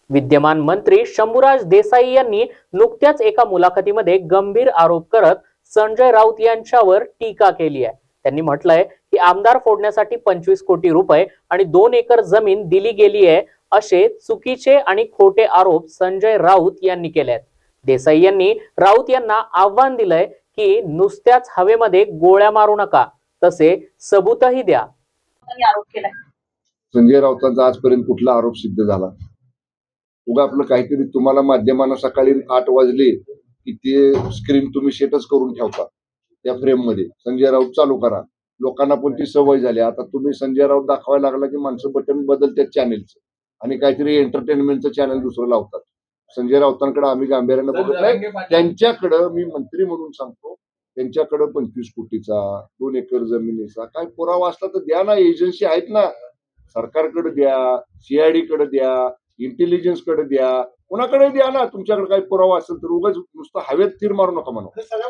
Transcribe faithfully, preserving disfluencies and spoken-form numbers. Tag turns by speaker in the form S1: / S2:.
S1: विद्यमान मंत्री शंभूराज देसाई यांनी नुकत्याच एका मुलाखतीमध्ये गंभीर आरोप करत संजय राऊत यांच्यावर टीका केली आहे। त्यांनी म्हटलंय की आमदार फोडण्यासाठी पंचवीस कोटी रुपये आणि दोन एकर जमीन दिली गेली आहे असे चुकीचे आणि खोटे आरोप संजय राऊत यांनी केले आहेत। देसाई यांनी राऊत यांना आव्हान दिलंय की नुसत्याच हवेमध्ये गोळ्या मारू नका, तसे सबूतही द्या।
S2: आरोप केलाय
S3: संजय राऊतांचा आजपर्यंत कुठला आरोप सिद्ध झाला? उगा आपलं काहीतरी तुम्हाला माध्यमांना सकाळी आठ वाजले की ते स्क्रीन तुम्ही सेटच करून ठेवता त्या फ्रेम मध्ये संजय राऊत चालू करा। लोकांना पण ती सवय झाली। आता तुम्ही संजय राऊत दाखवायला लागला की माणसं बटन बदलतात चॅनेलचं आणि काहीतरी एंटरटेनमेंटचं चॅनल दुसरं लावतात। संजय राऊतांकडे आम्ही गांभीर्यानं बघत नाही। त्यांच्याकडं मी मंत्री म्हणून सांगतो, त्यांच्याकडे पंचवीस कोटीचा दोन एकर जमिनीचा काय पुरावा असला तर द्या ना। एजन्सी आहेत ना, सरकारकडे द्या, सीआयडी कडे द्या, इंटेलिजन्स कडे द्या, कोणाकडे द्या ना। तुमच्याकडे काही पुरावा असेल तर उगाच नुसतं हवेत तीर मारू नका म्हणून।